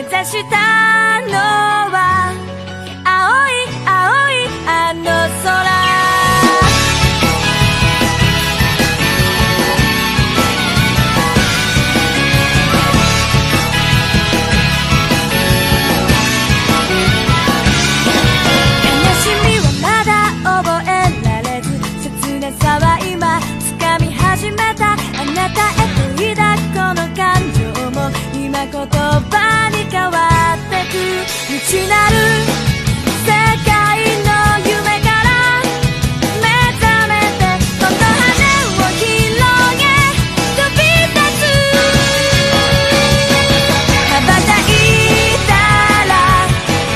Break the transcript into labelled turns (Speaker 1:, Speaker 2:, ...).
Speaker 1: 指したのは青い青いあの空。さは今掴み始めたあなたへと抱くこの感情も今言葉に変わってく。内なる